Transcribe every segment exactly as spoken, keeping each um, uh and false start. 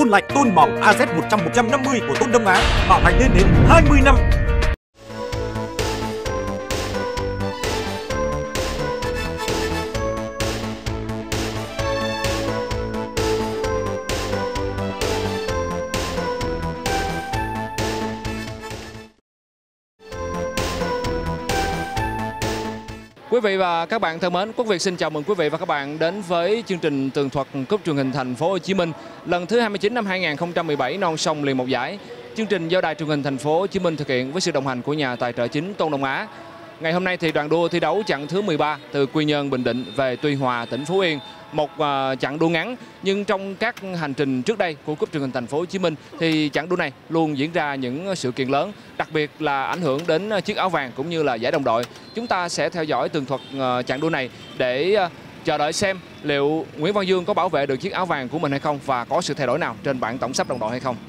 Tôn lạnh, tôn màu a zét một trăm một trăm năm mươi của Tôn Đông Á bảo hành lên đến hai mươi năm. Quý vị và các bạn thân mến, Quốc Việt xin chào mừng quý vị và các bạn đến với chương trình tường thuật cúp truyền hình Thành phố Hồ Chí Minh lần thứ hai mươi chín năm hai nghìn không trăm mười bảy, non sông liền một giải. Chương trình do Đài truyền hình Thành phố Hồ Chí Minh thực hiện với sự đồng hành của nhà tài trợ chính Tôn Đông Á. Ngày hôm nay thì đoàn đua thi đấu chặng thứ mười ba từ Quy Nhơn, Bình Định về Tuy Hòa, tỉnh Phú Yên. Một uh, chặng đua ngắn, nhưng trong các hành trình trước đây của cúp truyền hình Thành phố Hồ Chí Minh thì chặng đua này luôn diễn ra những sự kiện lớn, đặc biệt là ảnh hưởng đến chiếc áo vàng cũng như là giải đồng đội. Chúng ta sẽ theo dõi tường thuật uh, chặng đua này để uh, chờ đợi xem liệu Nguyễn Văn Dương có bảo vệ được chiếc áo vàng của mình hay không và có sự thay đổi nào trên bảng tổng sắp đồng đội hay không.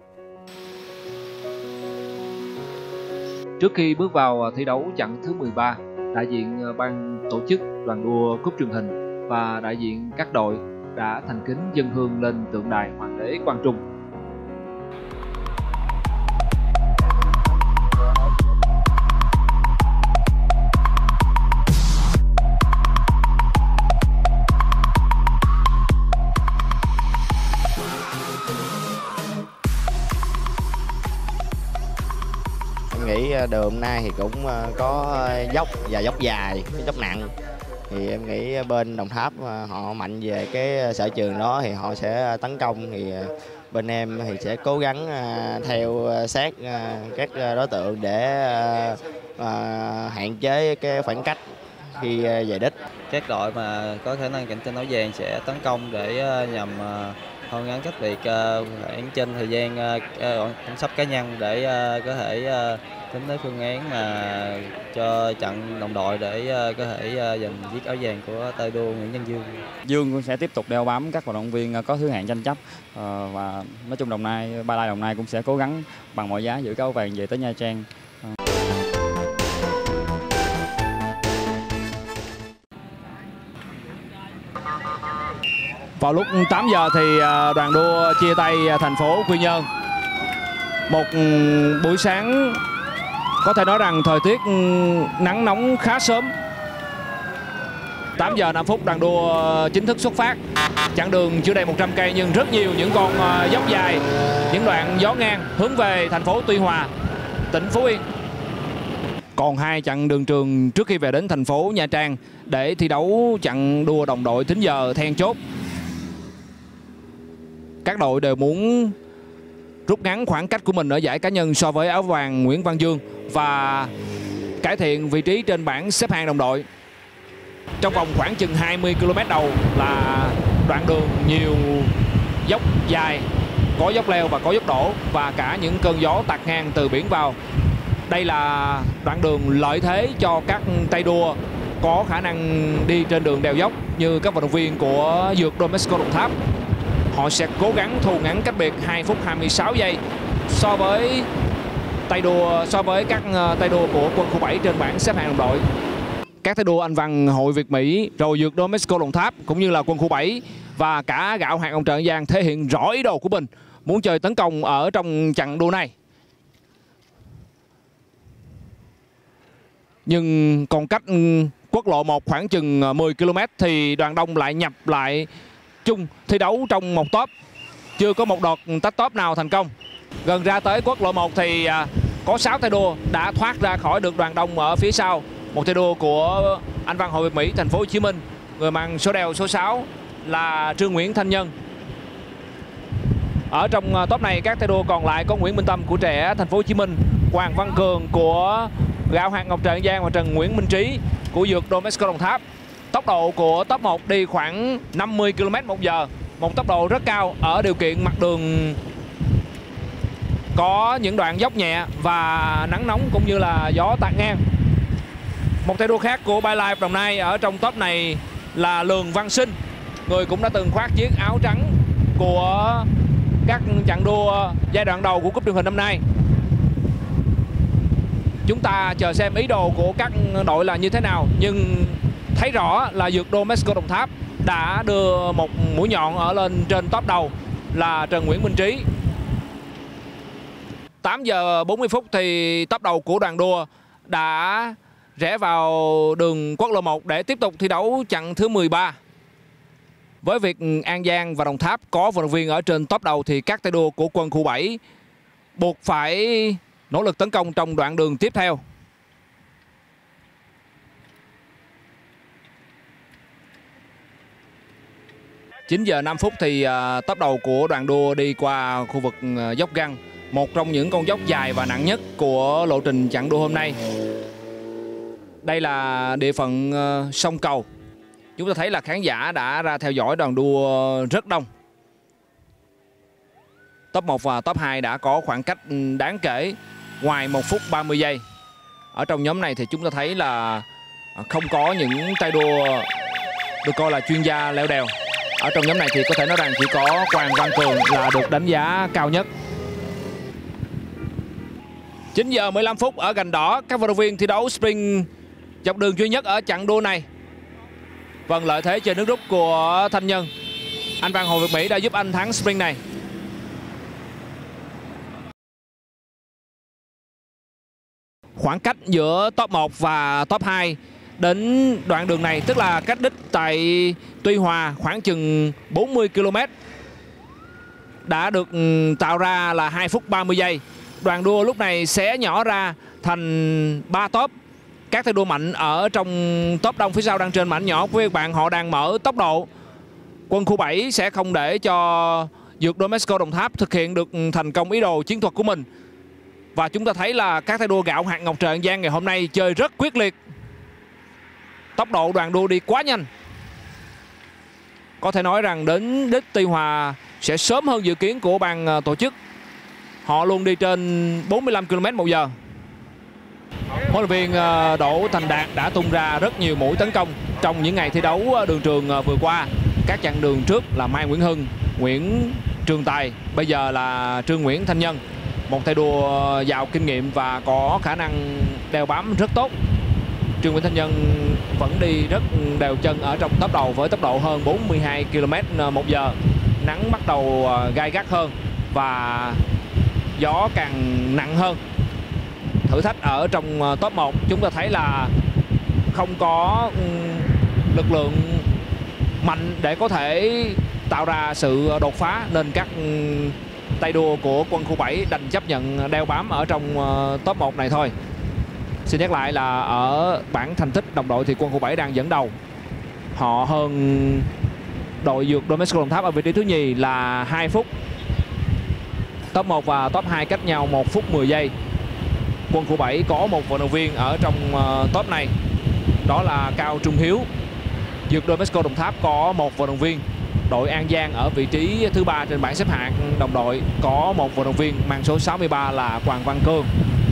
Trước khi bước vào thi đấu chặng thứ mười ba, đại diện ban tổ chức đoàn đua cúp truyền hình và đại diện các đội đã thành kính dâng hương lên tượng đài Hoàng đế Quang Trung. Em nghĩ đường hôm nay thì cũng có dốc và dốc dài, dốc nặng. Thì em nghĩ bên Đồng Tháp họ mạnh về cái sở trường đó thì họ sẽ tấn công, thì bên em thì sẽ cố gắng theo sát các đối tượng để hạn chế cái khoảng cách khi về đích. Các đội mà có khả năng cạnh tranh áo vàng sẽ tấn công để nhằm hô ngắn cách biệt khoảng trên thời gian tổng sắp cá nhân để có thể tính tới phương án mà cho trận đồng đội để có thể giành chiếc áo vàng của tay đua Nguyễn Văn Dương. Dương cũng sẽ tiếp tục đeo bám các vận động viên có thứ hạng tranh chấp, và nói chung Đồng Nai, Ba Lai Đồng Nai cũng sẽ cố gắng bằng mọi giá giữ cái áo vàng về tới Nha Trang. Vào lúc tám giờ thì đoàn đua chia tay thành phố Quy Nhơn. Một buổi sáng có thể nói rằng thời tiết nắng nóng khá sớm. tám giờ năm phút đoàn đua chính thức xuất phát. Chặng đường chưa đầy một trăm cây nhưng rất nhiều những con dốc dài, những đoạn gió ngang hướng về thành phố Tuy Hòa, tỉnh Phú Yên. Còn hai chặng đường trường trước khi về đến thành phố Nha Trang để thi đấu chặng đua đồng đội tính giờ then chốt. Các đội đều muốn rút ngắn khoảng cách của mình ở giải cá nhân so với áo vàng Nguyễn Văn Dương và cải thiện vị trí trên bảng xếp hạng đồng đội. Trong vòng khoảng chừng hai mươi ki lô mét đầu là đoạn đường nhiều dốc dài, có dốc leo và có dốc đổ và cả những cơn gió tạt ngang từ biển vào. Đây là đoạn đường lợi thế cho các tay đua có khả năng đi trên đường đèo dốc như các vận động viên của Dược Domesco Đồng Tháp. Họ sẽ cố gắng thu ngắn cách biệt hai phút hai mươi sáu giây so với tay đua so với các tay đua của quân khu bảy trên bảng xếp hạng đồng đội. Các tay đua Anh Văn Hội Việt Mỹ, rồi Dược Domesco Đồng Tháp cũng như là quân khu bảy và cả Gạo Hạt Ông Trần Giang thể hiện rõ ý đồ của mình, muốn chơi tấn công ở trong chặng đua này. Nhưng còn cách quốc lộ một khoảng chừng mười ki lô mét thì đoàn đông lại nhập lại chung thi đấu trong một top. Chưa có một đợt tách top nào thành công. Gần ra tới quốc lộ một thì có sáu tay đua đã thoát ra khỏi được đoàn đông ở phía sau. Một tay đua của Anh Văn Hội Việt Mỹ, thành phố Hồ Chí Minh, người mang số đeo số sáu là Trương Nguyễn Thanh Nhân. Ở trong top này các tay đua còn lại có Nguyễn Minh Tâm của Trẻ, thành phố Hồ Chí Minh, Hoàng Văn Cường của Gạo Hạt Ngọc Trần Giang và Trần Nguyễn Minh Trí của Dược Domesco Đồng Tháp. Tốc độ của top một đi khoảng năm mươi ki lô mét một giờ, một tốc độ rất cao ở điều kiện mặt đường có những đoạn dốc nhẹ và nắng nóng cũng như là gió tạt ngang. Một tay đua khác của Ba Lai Đồng Nai ở trong top này là Lường Văn Sinh, người cũng đã từng khoác chiếc áo trắng của các chặng đua giai đoạn đầu của cúp truyền hình năm nay. Chúng ta chờ xem ý đồ của các đội là như thế nào, nhưng thấy rõ là Dược Domesco Đồng Tháp đã đưa một mũi nhọn ở lên trên top đầu là Trần Nguyễn Minh Trí. tám giờ bốn mươi phút thì tốp đầu của đoàn đua đã rẽ vào đường quốc lộ một để tiếp tục thi đấu chặng thứ mười ba. Với việc An Giang và Đồng Tháp có vận động viên ở trên tốp đầu thì các tay đua của quân khu bảy buộc phải nỗ lực tấn công trong đoạn đường tiếp theo. chín giờ năm phút thì uh, tốp đầu của đoàn đua đi qua khu vực uh, dốc Găng, một trong những con dốc dài và nặng nhất của lộ trình chặng đua hôm nay. Đây là địa phận uh, sông Cầu. Chúng ta thấy là khán giả đã ra theo dõi đoàn đua rất đông. Top một và top hai đã có khoảng cách đáng kể ngoài một phút ba mươi giây. Ở trong nhóm này thì chúng ta thấy là không có những tay đua được coi là chuyên gia leo đèo. Ở trong nhóm này thì có thể nói rằng chỉ có Quang Văn Cường là được đánh giá cao nhất. chín giờ mười lăm phút ở gành đỏ, các vận động viên thi đấu sprint dọc đường duy nhất ở chặng đua này. Vâng, lợi thế trên nước rút của Thanh Nhân. Anh Văn Hồ Việt Mỹ đã giúp anh thắng sprint này. Khoảng cách giữa top một và top hai đến đoạn đường này, tức là cách đích tại Tuy Hòa khoảng chừng bốn mươi ki lô mét, đã được tạo ra là hai phút ba mươi giây. Đoàn đua lúc này sẽ nhỏ ra thành ba top. Các tay đua mạnh ở trong top đông phía sau đang trên mảnh nhỏ của các bạn, họ đang mở tốc độ. Quân khu bảy sẽ không để cho Dược Đô Mexico Đồng Tháp thực hiện được thành công ý đồ chiến thuật của mình. Và chúng ta thấy là các tay đua gạo hạt Ngọc Trời An Giang ngày hôm nay chơi rất quyết liệt. Tốc độ đoàn đua đi quá nhanh. Có thể nói rằng đến đích Tuy Hòa sẽ sớm hơn dự kiến của ban tổ chức. Họ luôn đi trên bốn mươi lăm ki lô mét một giờ. Huấn luyện viên Đỗ Thành Đạt đã tung ra rất nhiều mũi tấn công trong những ngày thi đấu đường trường vừa qua. Các chặng đường trước là Mai Nguyễn Hưng, Nguyễn Trường Tài, bây giờ là Trương Nguyễn Thanh Nhân. Một tay đua giàu kinh nghiệm và có khả năng đeo bám rất tốt. Trương Nguyễn Thanh Nhân vẫn đi rất đều chân ở trong tốc đầu với tốc độ hơn bốn mươi hai ki lô mét một giờ. Nắng bắt đầu gai gắt hơn và gió càng nặng hơn. Thử thách ở trong top một chúng ta thấy là không có lực lượng mạnh để có thể tạo ra sự đột phá, nên các tay đua của quân khu bảy đành chấp nhận đeo bám ở trong top một này thôi. Xin nhắc lại là ở bảng thành tích đồng đội thì quân khu bảy đang dẫn đầu. Họ hơn đội Dược Đô Mexico Đồng Tháp ở vị trí thứ nhì là hai phút. Top một và top hai cách nhau một phút mười giây. Quân khu bảy có một vận động viên ở trong uh, top này, đó là Cao Trung Hiếu. Dược Đô Mexico Đồng Tháp có một vận động viên. Đội An Giang ở vị trí thứ ba trên bảng xếp hạng đồng đội có một vận động viên mang số sáu mươi ba là Quang Văn Cương.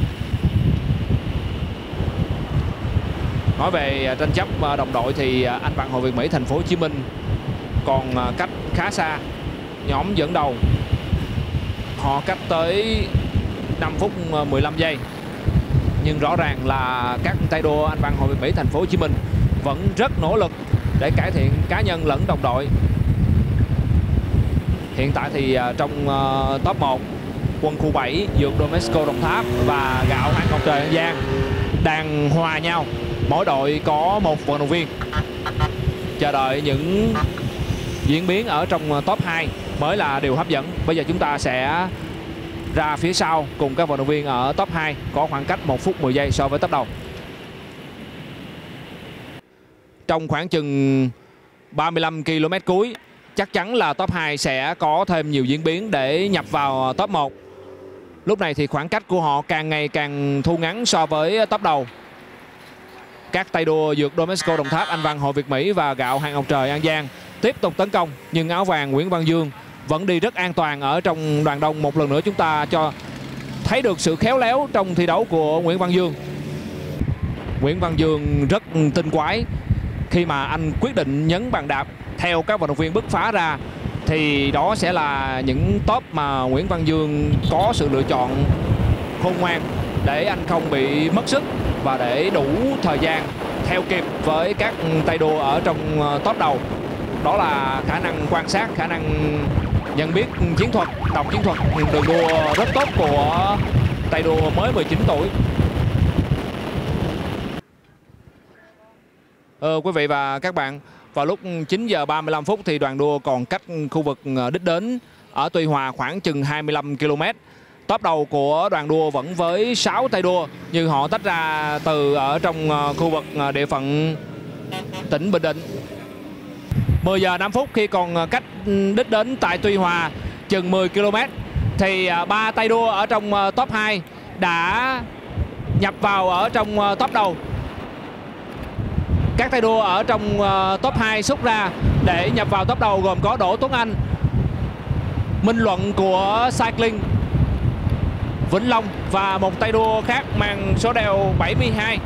Nói về tranh chấp đồng đội thì anh Văn Hồ Việt Mỹ Thành phố Hồ Chí Minh còn cách khá xa nhóm dẫn đầu. Họ cách tới năm phút mười lăm giây. Nhưng rõ ràng là các tay đua anh Văn Hồ Việt Mỹ Thành phố Hồ Chí Minh vẫn rất nỗ lực để cải thiện cá nhân lẫn đồng đội. Hiện tại thì trong uh, top một, quân khu bảy, Dược Đô Mexico Đồng Tháp và Gạo Hạt Ngọc Trời An Giang đang hòa nhau. Mỗi đội có một vận động viên. Chờ đợi những diễn biến ở trong top hai mới là điều hấp dẫn. Bây giờ chúng ta sẽ ra phía sau cùng các vận động viên ở top hai có khoảng cách một phút mười giây so với top đầu. Trong khoảng chừng ba mươi lăm ki lô mét cuối, chắc chắn là top hai sẽ có thêm nhiều diễn biến để nhập vào top một. Lúc này thì khoảng cách của họ càng ngày càng thu ngắn so với top đầu. Các tay đua Dược Đô Mexico Đồng Tháp, anh Văn Hồ Việt Mỹ và Gạo Hạt Ngọc Trời An Giang tiếp tục tấn công, nhưng áo vàng Nguyễn Văn Dương vẫn đi rất an toàn ở trong đoàn đông. Một lần nữa chúng ta cho thấy được sự khéo léo trong thi đấu của Nguyễn Văn Dương. Nguyễn Văn Dương rất tinh quái khi mà anh quyết định nhấn bàn đạp theo các vận động viên bứt phá ra, thì đó sẽ là những top mà Nguyễn Văn Dương có sự lựa chọn khôn ngoan để anh không bị mất sức và để đủ thời gian theo kịp với các tay đua ở trong top đầu. Đó là khả năng quan sát, khả năng nhận biết chiến thuật, đọc chiến thuật đường đua rất tốt của tay đua mới mười chín tuổi. Ờ, quý vị và các bạn, vào lúc chín giờ ba mươi lăm phút thì đoàn đua còn cách khu vực đích đến ở Tuy Hòa khoảng chừng hai mươi lăm ki lô mét. Top đầu của đoàn đua vẫn với sáu tay đua, nhưng họ tách ra từ ở trong khu vực địa phận tỉnh Bình Định. mười giờ năm phút khi còn cách đích đến tại Tuy Hòa chừng mười ki lô mét thì ba tay đua ở trong top hai đã nhập vào ở trong top đầu. Các tay đua ở trong top hai xuất ra để nhập vào top đầu gồm có Đỗ Tuấn Anh, Minh Luận của Cycling Vĩnh Long và một tay đua khác mang số đeo bảy mươi hai.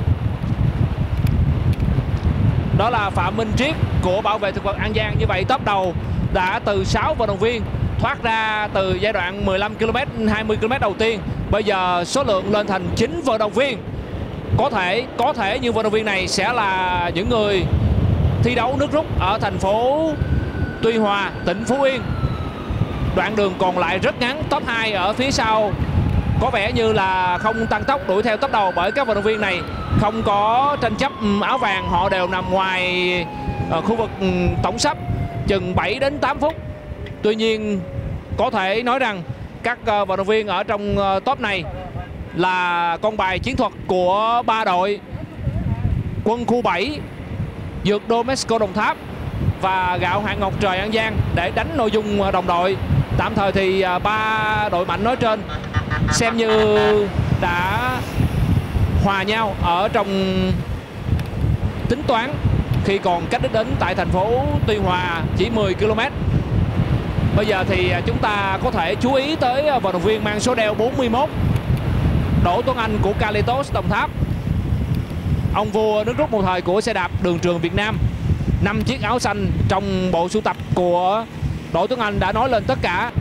Đó là Phạm Minh Triết của Bảo vệ thực vật An Giang. Như vậy top đầu đã từ sáu vận động viên thoát ra từ giai đoạn mười lăm ki lô mét, hai mươi ki lô mét đầu tiên. Bây giờ số lượng lên thành chín vận động viên. Có thể có thể những vận động viên này sẽ là những người thi đấu nước rút ở thành phố Tuy Hòa, tỉnh Phú Yên. Đoạn đường còn lại rất ngắn, top hai ở phía sau có vẻ như là không tăng tốc đuổi theo top đầu, bởi các vận động viên này không có tranh chấp áo vàng, họ đều nằm ngoài ở khu vực tổng sắp chừng bảy đến tám phút. Tuy nhiên có thể nói rằng các vận động viên ở trong top này là con bài chiến thuật của ba đội Quân khu bảy, Dược Đô Mexico Đồng Tháp và Gạo Hạng Ngọc Trời An Giang để đánh nội dung đồng đội. Tạm thời thì ba đội mạnh nói trên xem như đã hòa nhau ở trong tính toán khi còn cách đích đến tại thành phố Tuy Hòa chỉ mười ki lô mét. Bây giờ thì chúng ta có thể chú ý tới vận động viên mang số đeo bốn mươi mốt, Đỗ Tuấn Anh của Calitos Đồng Tháp, ông vua nước rút một thời của xe đạp đường trường Việt Nam. Năm chiếc áo xanh trong bộ sưu tập của Đỗ Tuấn Anh đã nói lên tất cả.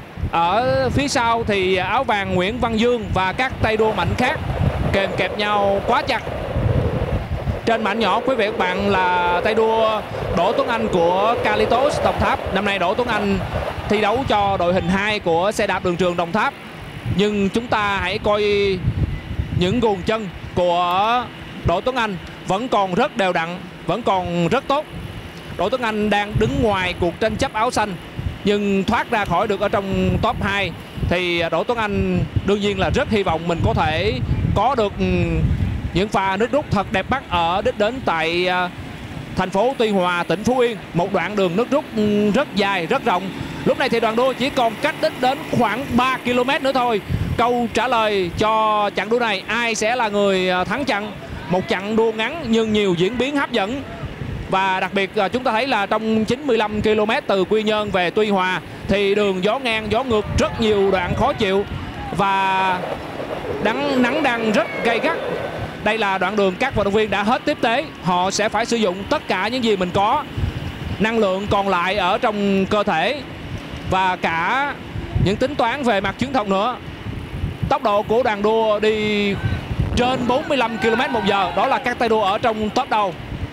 Ở phía sau thì áo vàng Nguyễn Văn Dương và các tay đua mạnh khác kèm kẹp nhau quá chặt. Trên mảnh nhỏ quý vị và các bạn là tay đua Đỗ Tuấn Anh của Calitos Đồng Tháp. Năm nay Đỗ Tuấn Anh thi đấu cho đội hình hai của xe đạp đường trường Đồng Tháp. Nhưng chúng ta hãy coi những guồng chân của Đỗ Tuấn Anh vẫn còn rất đều đặn, vẫn còn rất tốt. Đỗ Tuấn Anh đang đứng ngoài cuộc tranh chấp áo xanh nhưng thoát ra khỏi được ở trong top hai thì Đỗ Tuấn Anh đương nhiên là rất hy vọng mình có thể có được những pha nước rút thật đẹp mắt ở đích đến tại thành phố Tuy Hòa, tỉnh Phú Yên. Một đoạn đường nước rút rất dài, rất rộng. Lúc này thì đoàn đua chỉ còn cách đích đến khoảng ba ki lô mét nữa thôi. Câu trả lời cho chặng đua này, ai sẽ là người thắng chặng? Một chặng đua ngắn nhưng nhiều diễn biến hấp dẫn. Và đặc biệt chúng ta thấy là trong chín mươi lăm ki lô mét từ Quy Nhơn về Tuy Hòa thì đường gió ngang, gió ngược, rất nhiều đoạn khó chịu và nắng, nắng đang rất gay gắt. Đây là đoạn đường các vận động viên đã hết tiếp tế, họ sẽ phải sử dụng tất cả những gì mình có, năng lượng còn lại ở trong cơ thể và cả những tính toán về mặt chiến thuật nữa. Tốc độ của đoàn đua đi trên bốn mươi lăm ki lô mét một giờ, đó là các tay đua ở trong top đầu.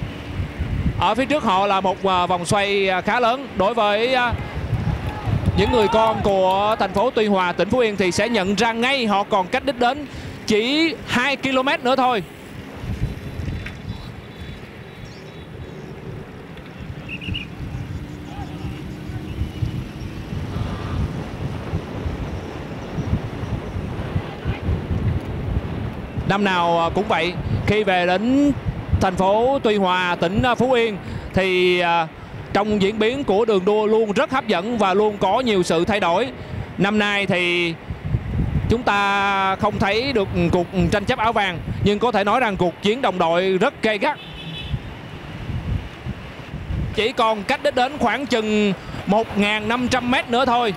Ở phía trước họ là một vòng xoay khá lớn. Đối với những người con của thành phố Tuy Hòa, tỉnh Phú Yên thì sẽ nhận ra ngay họ còn cách đích đến chỉ hai ki lô mét nữa thôi. Năm nào cũng vậy, khi về đến thành phố Tuy Hòa, tỉnh Phú Yên thì trong diễn biến của đường đua luôn rất hấp dẫn và luôn có nhiều sự thay đổi. Năm nay thì chúng ta không thấy được cuộc tranh chấp áo vàng, nhưng có thể nói rằng cuộc chiến đồng đội rất gay gắt. Chỉ còn cách đích đến khoảng chừng một nghìn năm trăm mét nữa thôi.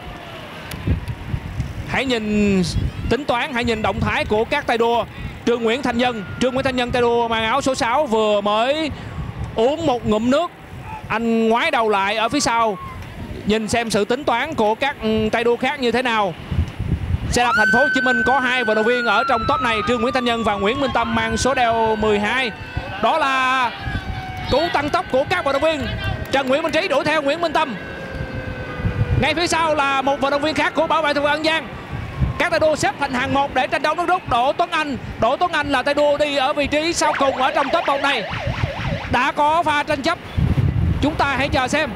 Hãy nhìn tính toán, hãy nhìn động thái của các tay đua. Trương Nguyễn Thanh Nhân, Trương Nguyễn Thanh Nhân tay đua mang áo số sáu vừa mới uống một ngụm nước, anh ngoái đầu lại ở phía sau nhìn xem sự tính toán của các tay đua khác như thế nào. Xe đạp thành phố Hồ Chí Minh có hai vận động viên ở trong top này, Trương Nguyễn Thanh Nhân và Nguyễn Minh Tâm mang số đeo mười hai. Đó là cú tăng tốc của các vận động viên. Trần Nguyễn Minh Trí đuổi theo Nguyễn Minh Tâm. Ngay phía sau là một vận động viên khác của Bảo vệ thực vật An Giang. Các tay đua xếp thành hàng một để tranh đấu nước rút. Đỗ Tuấn Anh, Đỗ Tuấn Anh là tay đua đi ở vị trí sau cùng ở trong top một này. Đã có pha tranh chấp, chúng ta hãy chờ xem.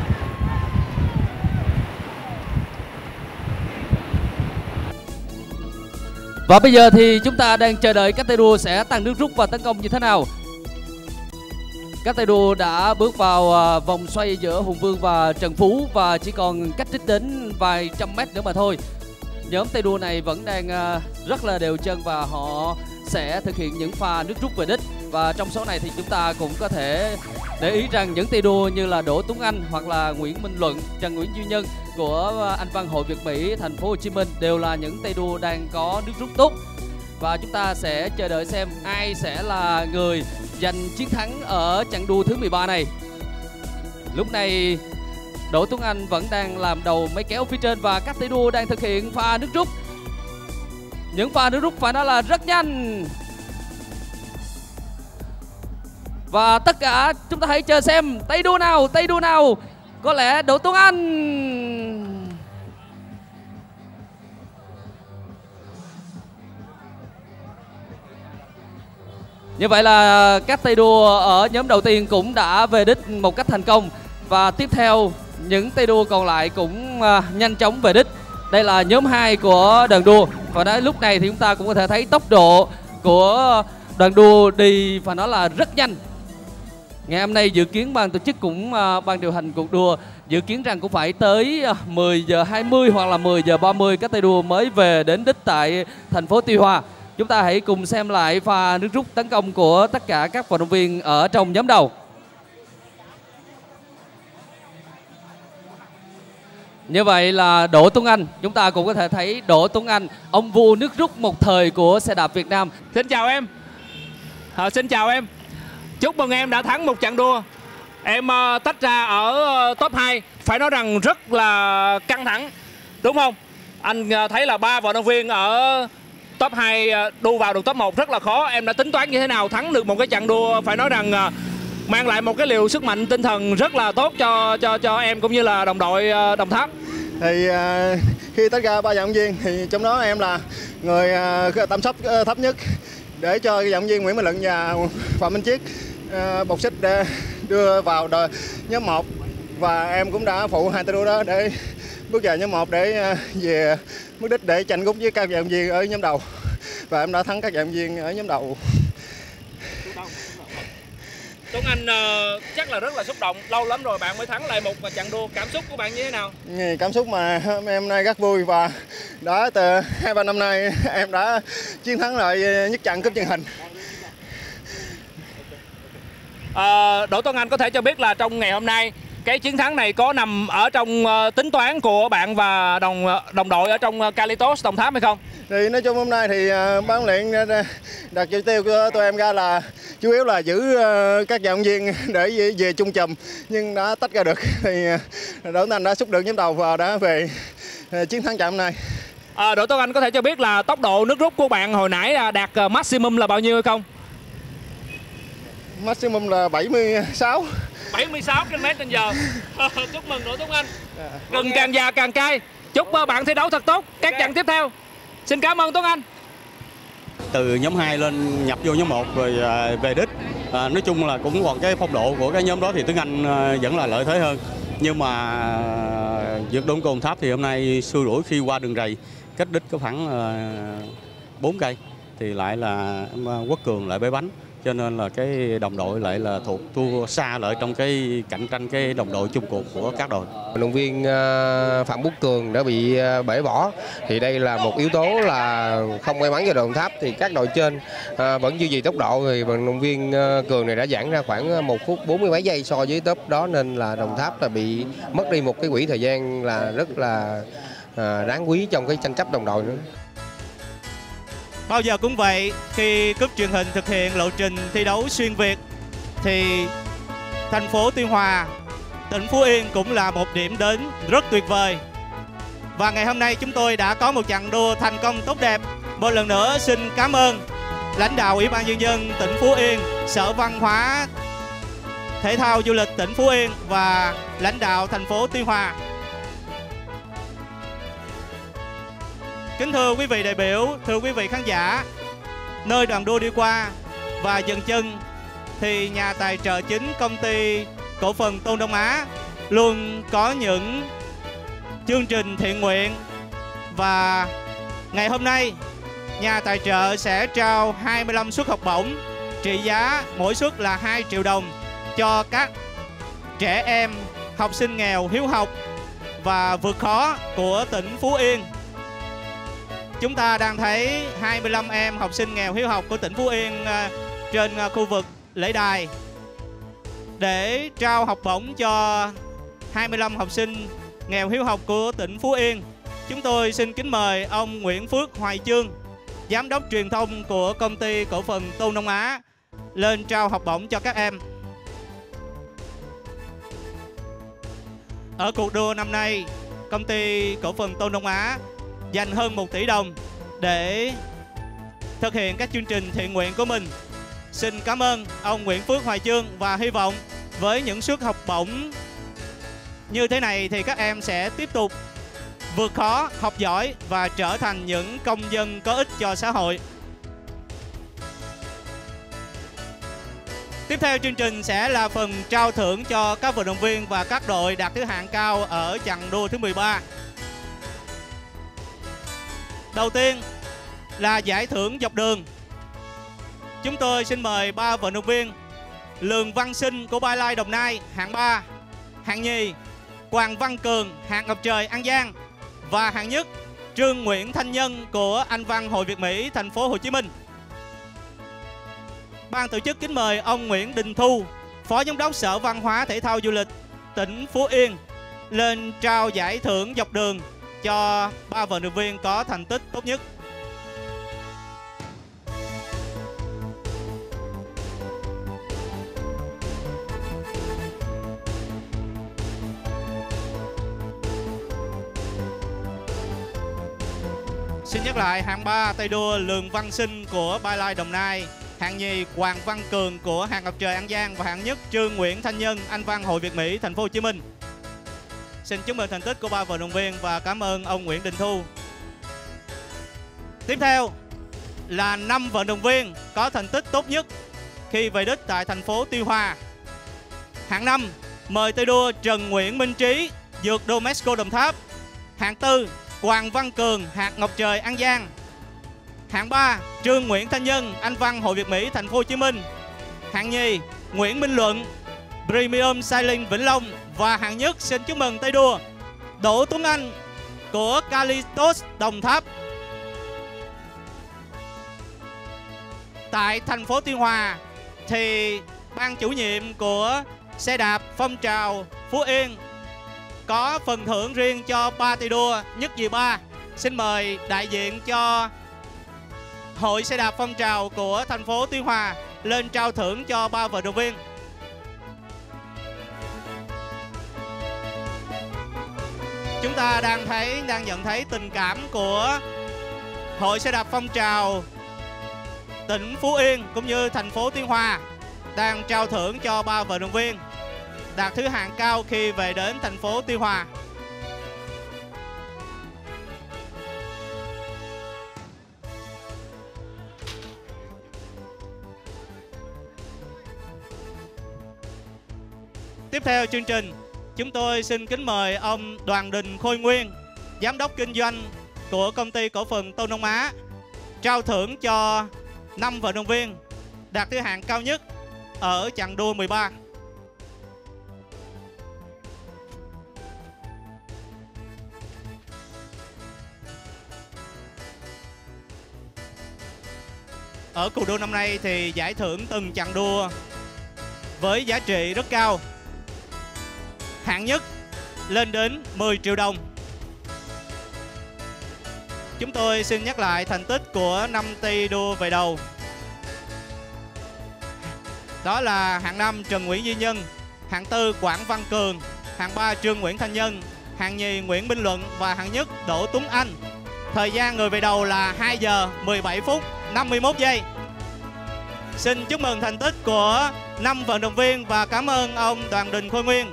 Và bây giờ thì chúng ta đang chờ đợi các tay đua sẽ tăng nước rút và tấn công như thế nào. Các tay đua đã bước vào vòng xoay giữa Hùng Vương và Trần Phú và chỉ còn cách đích đến vài trăm mét nữa mà thôi. Nhóm tay đua này vẫn đang rất là đều chân và họ sẽ thực hiện những pha nước rút về đích. Và trong số này thì chúng ta cũng có thể để ý rằng những tay đua như là Đỗ Tuấn Anh hoặc là Nguyễn Minh Luận, Trần Nguyễn Duy Nhân của Anh Văn Hội Việt Mỹ Thành phố Hồ Chí Minh đều là những tay đua đang có nước rút tốt. Và chúng ta sẽ chờ đợi xem ai sẽ là người giành chiến thắng ở chặng đua thứ mười ba này. Lúc này Đỗ Tuấn Anh vẫn đang làm đầu máy kéo phía trên và các tay đua đang thực hiện pha nước rút. Những pha nước rút phải nói là rất nhanh. Và tất cả chúng ta hãy chờ xem tay đua nào, tay đua nào. Có lẽ Đỗ Tuấn Anh. Như vậy là các tay đua ở nhóm đầu tiên cũng đã về đích một cách thành công. Và tiếp theo những tay đua còn lại cũng uh, nhanh chóng về đích. Đây là nhóm hai của đoàn đua. Và đến lúc này thì chúng ta cũng có thể thấy tốc độ của đoàn đua đi và nó là rất nhanh. Ngày hôm nay dự kiến ban tổ chức cũng uh, ban điều hành cuộc đua dự kiến rằng cũng phải tới uh, mười giờ hai mươi hoặc là mười giờ ba mươi các tay đua mới về đến đích tại thành phố Tuy Hòa. Chúng ta hãy cùng xem lại pha nước rút tấn công của tất cả các vận động viên ở trong nhóm đầu. Như vậy là Đỗ Tuấn Anh, chúng ta cũng có thể thấy Đỗ Tuấn Anh, ông vua nước rút một thời của xe đạp Việt Nam. Xin chào em. À, xin chào em. Chúc mừng em đã thắng một trận đua. Em uh, tách ra ở uh, top hai. Phải nói rằng rất là căng thẳng, đúng không? Anh uh, thấy là ba vận động viên ở top hai uh, đua vào được top một rất là khó. Em đã tính toán như thế nào thắng được một cái trận đua phải nói rằng uh, mang lại một cái liều sức mạnh tinh thần rất là tốt cho cho cho em cũng như là đồng đội uh, Đồng Tháp. Thì uh, khi tách ra ba vận động viên thì trong đó em là người uh, tầm sốc uh, thấp nhất để cho vận động viên Nguyễn Minh Luận và Phạm Minh Chiết uh, bộc xích để đưa vào đội nhóm một. Và em cũng đã phụ hai tay đua đó để bước vào nhóm một để uh, về mức đích để tranh cúp với các vận động viên ở nhóm đầu. Và em đã thắng các vận động viên ở nhóm đầu. Tuấn Anh uh, chắc là rất là xúc động, lâu lắm rồi bạn mới thắng lại một trận đua, cảm xúc của bạn như thế nào? Cảm xúc mà em hôm nay rất vui và đã từ hai ba năm nay em đã chiến thắng lại nhất trận cúp truyền hình. Uh, Đỗ Tuấn Anh có thể cho biết là trong ngày hôm nay cái chiến thắng này có nằm ở trong uh, tính toán của bạn và đồng đồng đội ở trong uh, Calitos Đồng Tháp hay không? Thì nói chung hôm nay thì uh, ban luyện đặt chỉ tiêu của tụi em ra là chủ yếu là giữ uh, các vận động viên để về, về chung chùm, nhưng đã tách ra được thì uh, Đỗ Tuấn Anh đã xúc được nhóm đầu và đã về uh, chiến thắng trận hôm nay. À, Đỗ Tuấn Anh có thể cho biết là tốc độ nước rút của bạn hồi nãy đạt uh, maximum là bao nhiêu hay không? Maximum là bảy mươi sáu. bảy mươi sáu ki lô mét trên giờ. Chúc mừng Đỗ Tuấn Anh. Gừng càng già càng cay. Chúc bạn thi đấu thật tốt các trận tiếp theo. Xin cảm ơn Tuấn Anh. Từ nhóm hai lên nhập vô nhóm một rồi về đích. À, nói chung là cũng còn cái phong độ của cái nhóm đó thì Tuấn Anh vẫn là lợi thế hơn. Nhưng mà vượt đôn Đồng Tháp thì hôm nay xui rủi khi qua đường rầy cách đích có khoảng bốn cây thì lại là Quốc Cường lại bế bánh. Cho nên là cái đồng đội lại là thuộc thua xa lại trong cái cạnh tranh cái đồng đội chung cuộc của các đội. Vận động viên Phạm Quốc Cường đã bị bể bỏ thì đây là một yếu tố là không may mắn cho Đồng Tháp. Thì các đội trên vẫn duy trì tốc độ thì vận động viên Cường này đã giãn ra khoảng một phút bốn mươi mấy giây so với top đó, nên là Đồng Tháp là bị mất đi một cái quỹ thời gian là rất là đáng quý trong cái tranh chấp đồng đội nữa. Bao giờ cũng vậy, khi cúp truyền hình thực hiện lộ trình thi đấu xuyên Việt thì thành phố Tuy Hòa, tỉnh Phú Yên cũng là một điểm đến rất tuyệt vời. Và ngày hôm nay chúng tôi đã có một trận đua thành công tốt đẹp. Một lần nữa xin cảm ơn lãnh đạo Ủy ban Nhân dân tỉnh Phú Yên, Sở Văn hóa Thể thao Du lịch tỉnh Phú Yên và lãnh đạo thành phố Tuy Hòa. Kính thưa quý vị đại biểu, thưa quý vị khán giả, nơi đoàn đua đi qua và dừng chân thì nhà tài trợ chính công ty cổ phần Tôn Đông Á luôn có những chương trình thiện nguyện, và ngày hôm nay nhà tài trợ sẽ trao hai mươi lăm suất học bổng trị giá mỗi suất là hai triệu đồng cho các trẻ em học sinh nghèo hiếu học và vượt khó của tỉnh Phú Yên. Chúng ta đang thấy hai mươi lăm em học sinh nghèo hiếu học của tỉnh Phú Yên trên khu vực lễ đài. Để trao học bổng cho hai mươi lăm học sinh nghèo hiếu học của tỉnh Phú Yên, chúng tôi xin kính mời ông Nguyễn Phước Hoài Chương, Giám đốc truyền thông của công ty cổ phần Tôn Đông Á, lên trao học bổng cho các em. Ở cuộc đua năm nay, công ty cổ phần Tôn Đông Á dành hơn một tỷ đồng để thực hiện các chương trình thiện nguyện của mình. Xin cảm ơn ông Nguyễn Phước Hoài Chương, và hy vọng với những suất học bổng như thế này thì các em sẽ tiếp tục vượt khó, học giỏi và trở thành những công dân có ích cho xã hội. Tiếp theo chương trình sẽ là phần trao thưởng cho các vận động viên và các đội đạt thứ hạng cao ở chặng đua thứ mười ba. Đầu tiên là giải thưởng dọc đường. Chúng tôi xin mời ba vận động viên: Lường Văn Sinh của Ba Lai Đồng Nai hạng ba, hạng nhì Hoàng Văn Cường hạng Ngọc Trời An Giang, và hạng nhất Trương Nguyễn Thanh Nhân của Anh Văn Hội Việt Mỹ thành phố Hồ Chí Minh. Ban tổ chức kính mời ông Nguyễn Đình Thu, Phó Giám đốc Sở Văn hóa Thể thao Du lịch tỉnh Phú Yên, lên trao giải thưởng dọc đường cho ba vận động viên có thành tích tốt nhất. Xin nhắc lại, hạng ba tay đua Lường Văn Sinh của Ba Lai Đồng Nai, hạng nhì Hoàng Văn Cường của hạng Ngọc Trời An Giang, và hạng nhất Trương Nguyễn Thanh Nhân, Anh Văn Hội Việt Mỹ thành phố Hồ Chí Minh. Xin chúc mừng thành tích của ba vận động viên và cảm ơn ông Nguyễn Đình Thu. Tiếp theo là năm vận động viên có thành tích tốt nhất khi về đích tại thành phố Tuy Hòa. Hạng năm mời tay đua Trần Nguyễn Minh Trí, Dược Domesco Đồng Tháp. Hạng tư Hoàng Văn Cường, hạng Ngọc Trời An Giang. Hạng ba Trương Nguyễn Thanh Nhân, Anh Văn Hội Việt Mỹ thành phố Hồ Chí Minh. Hạng nhì Nguyễn Minh Luận, Premium Sailing Vĩnh Long, và hạng nhất xin chúc mừng tay đua Đỗ Tuấn Anh của Calistos Đồng Tháp. Tại thành phố Tuy Hòa thì ban chủ nhiệm của xe đạp phong trào Phú Yên có phần thưởng riêng cho ba tay đua nhất nhì ba. Xin mời đại diện cho Hội xe đạp phong trào của thành phố Tuy Hòa lên trao thưởng cho ba vận động viên. Chúng ta đang thấy đang nhận thấy tình cảm của Hội xe đạp phong trào tỉnh Phú Yên cũng như thành phố Tuy Hòa đang trao thưởng cho ba vận động viên đạt thứ hạng cao khi về đến thành phố Tuy Hòa. Tiếp theo chương trình, chúng tôi xin kính mời ông Đoàn Đình Khôi Nguyên, Giám đốc kinh doanh của công ty cổ phần Tôn Đông Á, trao thưởng cho năm vận động viên đạt thứ hạng cao nhất ở chặng đua mười ba. Ở cuộc đua năm nay thì giải thưởng từng chặng đua với giá trị rất cao. Hạng nhất lên đến mười triệu đồng. Chúng tôi xin nhắc lại thành tích của năm tay đua về đầu. Đó là hạng năm Trần Nguyễn Duy Nhân, hạng tư Quảng Văn Cường, hạng ba Trương Nguyễn Thanh Nhân, hạng nhì Nguyễn Minh Luận và hạng nhất Đỗ Tuấn Anh. Thời gian người về đầu là hai giờ mười bảy phút năm mươi mốt giây. Xin chúc mừng thành tích của năm vận động viên và cảm ơn ông Đoàn Đình Khôi Nguyên.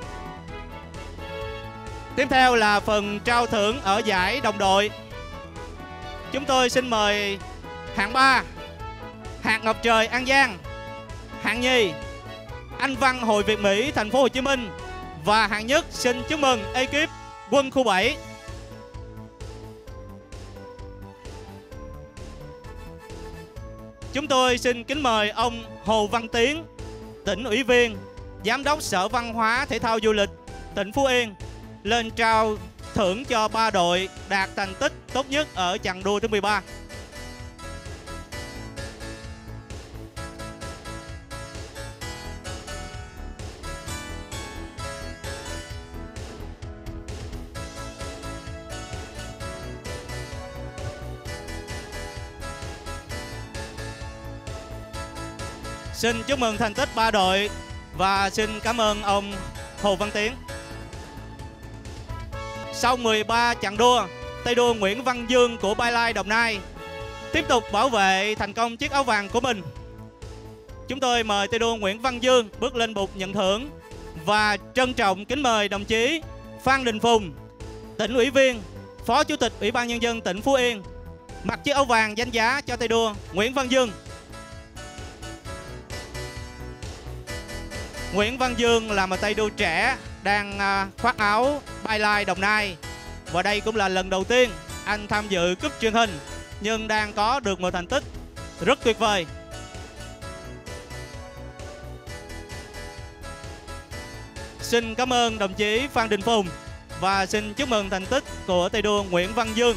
Tiếp theo là phần trao thưởng ở giải đồng đội. chúng tôi xin mời hạng ba Hạt Ngọc Trời An Giang, hạng nhì Anh Văn Hội Việt Mỹ Thành phố Hồ Chí Minh và hạng nhất xin chúc mừng ekip Quân khu bảy. Chúng tôi xin kính mời ông Hồ Văn Tiến, tỉnh ủy viên, giám đốc Sở Văn hóa Thể thao Du lịch tỉnh Phú Yên lên trao thưởng cho ba đội đạt thành tích tốt nhất ở chặng đua thứ mười ba. Xin chúc mừng thành tích ba đội và xin cảm ơn ông Hồ Văn Tiến. Sau mười ba chặng đua, tay đua Nguyễn Văn Dương của Byline Đồng Nai tiếp tục bảo vệ thành công chiếc áo vàng của mình. Chúng tôi mời tay đua Nguyễn Văn Dương bước lên bục nhận thưởng và trân trọng kính mời đồng chí Phan Đình Phùng, tỉnh ủy viên, Phó Chủ tịch Ủy ban Nhân dân tỉnh Phú Yên mặc chiếc áo vàng danh giá cho tay đua Nguyễn Văn Dương. Nguyễn Văn Dương là một tay đua trẻ đang khoác áo Byline Đồng Nai và đây cũng là lần đầu tiên anh tham dự cúp truyền hình nhưng đang có được một thành tích rất tuyệt vời. Xin cảm ơn đồng chí Phan Đình Phùng và xin chúc mừng thành tích của tay đua Nguyễn Văn Dương.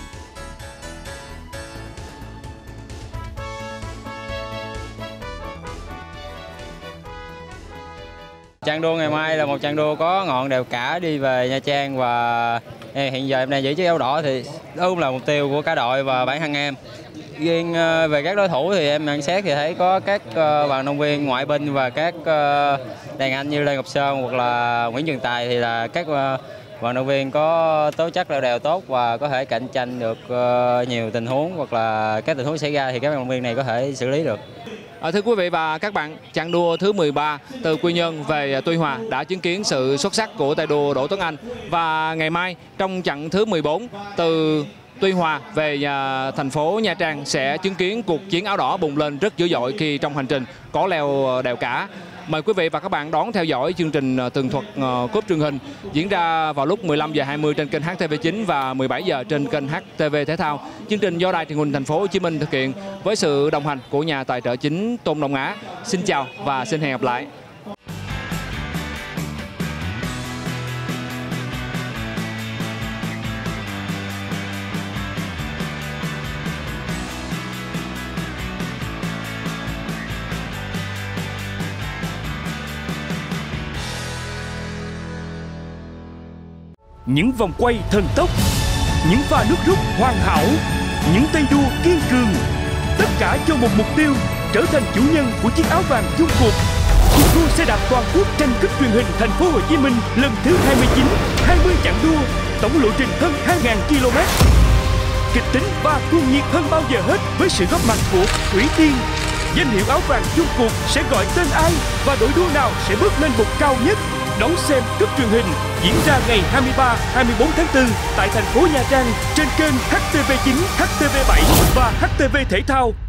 Chặng đua ngày mai là một chặng đua có ngọn đèo cả đi về Nha Trang và hiện giờ em đang giữ chiếc áo đỏ thì đó cũng là mục tiêu của cả đội và bản thân em. Riêng về các đối thủ thì em nhận xét thì thấy có các vận động viên ngoại binh và các đàn anh như Lê Ngọc Sơn hoặc là Nguyễn Trường Tài thì là các vận động viên có tố chất leo đèo tốt và có thể cạnh tranh được nhiều tình huống hoặc là các tình huống xảy ra thì các vận động viên này có thể xử lý được. À, thưa quý vị và các bạn, chặng đua thứ mười ba từ Quy Nhơn về Tuy Hòa đã chứng kiến sự xuất sắc của tay đua Đỗ Tuấn Anh và ngày mai trong chặng thứ mười bốn từ Tuy Hòa về nhà, thành phố Nha Trang sẽ chứng kiến cuộc chiến áo đỏ bùng lên rất dữ dội khi trong hành trình có leo đèo cả. Mời quý vị và các bạn đón theo dõi chương trình tường thuật uh, cúp truyền hình diễn ra vào lúc mười lăm giờ hai mươi trên kênh hát tê vê chín và mười bảy giờ trên kênh hát tê vê Thể thao. Chương trình do Đài Truyền hình Thành phố Hồ Chí Minh thực hiện với sự đồng hành của nhà tài trợ chính Tôn Đông Á. Xin chào và xin hẹn gặp lại. Những vòng quay thần tốc, những pha nước rút hoàn hảo, những tay đua kiên cường, tất cả cho một mục tiêu trở thành chủ nhân của chiếc áo vàng chung cuộc. Cuộc đua xe đạp toàn quốc tranh cúp truyền hình Thành phố Hồ Chí Minh lần thứ hai mươi chín, hai mươi chặng đua, tổng lộ trình hơn hai nghìn ki lô mét. Kịch tính và cuồng nhiệt hơn bao giờ hết với sự góp mặt của Thủy Tiên. Danh hiệu áo vàng chung cuộc sẽ gọi tên ai và đội đua nào sẽ bước lên bục cao nhất? Đón xem cúp truyền hình diễn ra ngày hai mươi ba, hai mươi bốn tháng tư tại thành phố Nha Trang trên kênh hát tê vê chín, hát tê vê bảy và hát tê vê Thể thao.